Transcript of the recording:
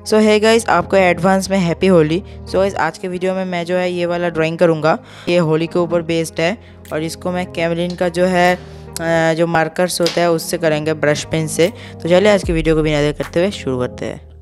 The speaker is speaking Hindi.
सो है गाइस, आपको एडवांस में हैप्पी होली। सो गाइस, आज के वीडियो में मैं जो है ये वाला ड्राइंग करूँगा। ये होली के ऊपर बेस्ड है और इसको मैं कैमलिन का जो है जो मार्कर्स होता है उससे करेंगे, ब्रश पेन से। तो चलिए आज की वीडियो को बिना देर करते हुए शुरू करते हैं।